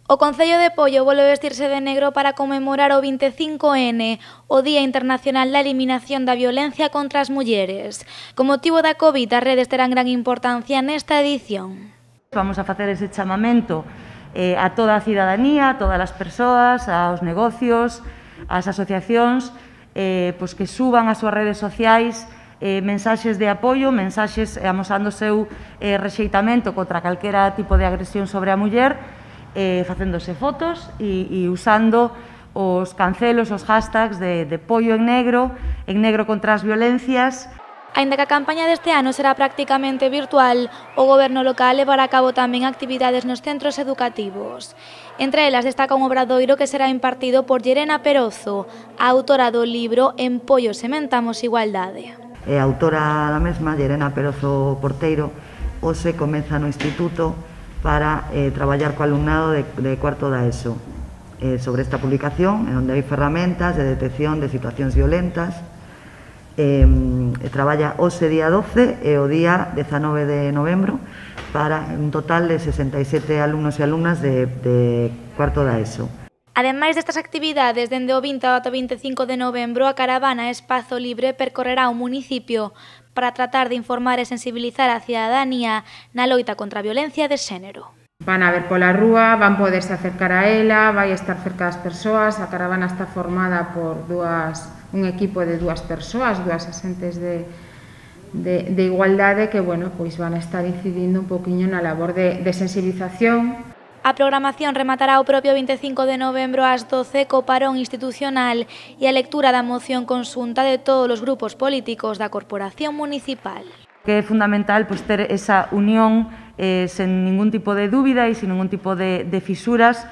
O Concello de Poio volve vestirse de negro para conmemorar o 25N, o Día Internacional da Eliminación da Violencia contra as Mulleres. Con motivo da COVID, as redes terán gran importancia nesta edición. Vamos a facer ese chamamento a toda a cidadanía, a todas as persoas, aos negocios, ás asociacións, pois que suban as súas redes sociais mensaxes de apoio, mensaxes amosando o seu rexeitamento contra calquera tipo de agresión sobre a muller, facéndose fotos e usando os cancelos, os hashtags de Poio en negro contra as violencias. Aínda que a campaña deste ano será prácticamente virtual, o Goberno local levará a cabo tamén actividades nos centros educativos. Entre elas destaca un obradoiro que será impartido por Llerena Perozo, a autora do libro En Poio sementamos igualdade. A autora da mesma, Llerena Perozo Porteiro, hoxe comeza no instituto para traballar co alumnado de cuarto da ESO sobre esta publicación, onde hai ferramentas de detección de situacións violentas. Traballa hoxe día 12 e o día 19 de novembro para un total de 67 alumnos e alumnas de cuarto da ESO. Ademais destas actividades, dende o 20 ao 25 de novembro, a caravana Espazo Libre percorrerá o municipio para tratar de informar e sensibilizar a cidadanía na loita contra a violencia de xénero. Van a ver pola rúa, van poderse acercar a ela, vai estar cerca das persoas. A caravana está formada por un equipo de dúas persoas, dúas asentes de igualdade que, bueno, pois van a estar incidindo un poquinho na labor de sensibilización. A programación rematará o propio 25 de novembro ás 12 co parón institucional e a lectura da moción conxunta de todos os grupos políticos da Corporación Municipal. Que é fundamental pois, ter esa unión sen ningún tipo de dúbida e sin ningún tipo de fisuras,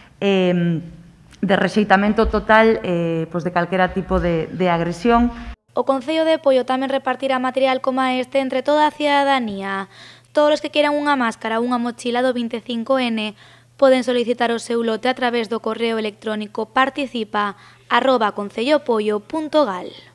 de rexeitamento total pois, de calquera tipo de agresión. O Concello de Poio tamén repartirá material como este entre toda a cidadanía. Todos os que queiran unha máscara ou unha mochila do 25N poden solicitar o seu lote a través do correo electrónico participa@concellopoio.gal.